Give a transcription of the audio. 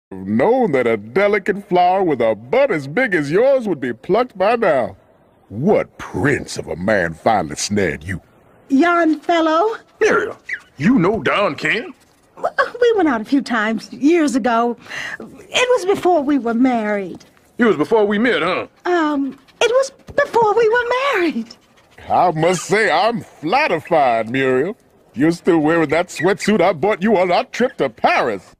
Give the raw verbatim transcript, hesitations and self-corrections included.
known that a delicate flower with a bud as big as yours would be plucked by now. What prince of a man finally snared you? Yon fellow. Muriel, you know Don King? We went out a few times years ago. It was before we were married. It was before we met, huh? Um, it was before we were married. I must say I'm flattified, Muriel. You're still wearing that sweatsuit I bought you on our trip to Paris.